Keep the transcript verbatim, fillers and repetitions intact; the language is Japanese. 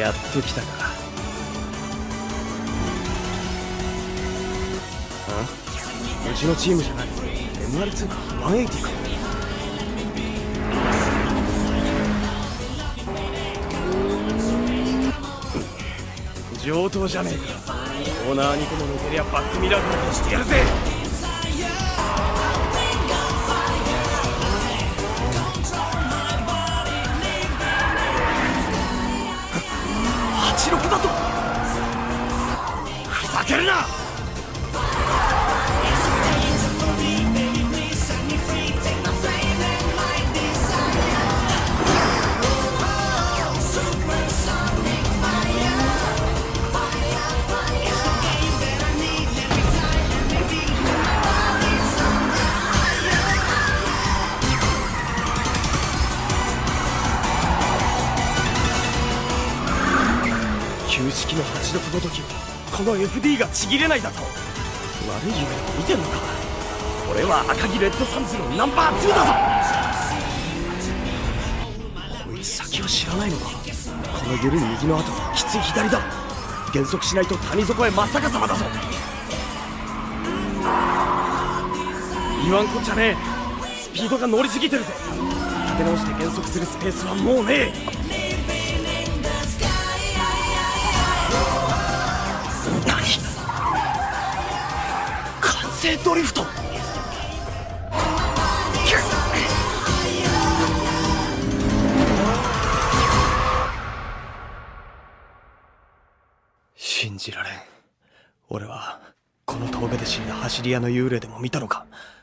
やっと来たか。あ？うちのチームじゃない。 エムアールツー か ひゃくはちじゅう か。上等じゃねえか。オーナーにこも抜けりゃバックミラーからしてやるぜ。はちろくだと。ふざけるな。旧式のはちろくごときこの エフディー がちぎれないだと。悪い夢を見てんのか。俺は赤城レッドサンズのナンバーツーだぞ。こいつ先を知らないのか。この緩い右の後きつい左だ。減速しないと谷底へ真っ逆さまだぞ。言わんこっちゃねえ。スピードが乗りすぎてるぜ。立て直して減速するスペースはもうねえ。ドリフト。信じられん。俺はこの峠で死んだ走り屋の幽霊でも見たのか。